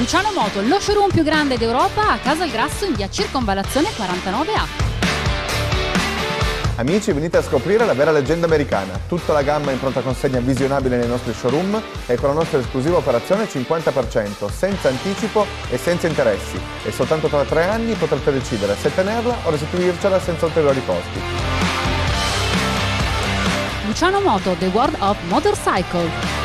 Luciano Moto, lo showroom più grande d'Europa a Casalgrasso in via Circonvallazione 49A. Amici, venite a scoprire la vera leggenda americana. Tutta la gamma in pronta consegna visionabile nei nostri showroom e con la nostra esclusiva operazione 50%, senza anticipo e senza interessi. E soltanto tra 3 anni potrete decidere se tenerla o restituircela senza ulteriori costi. Luciano Moto, The World of Motorcycle.